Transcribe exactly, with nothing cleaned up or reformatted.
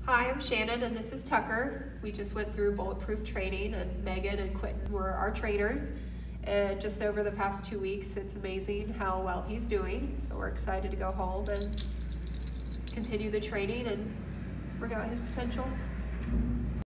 Hi, I'm Shannon and this is Tucker. We just went through Bulletproof Training and Megan and Quentin were our trainers. And just over the past two weeks, it's amazing how well he's doing. So we're excited to go home and continue the training and bring out his potential.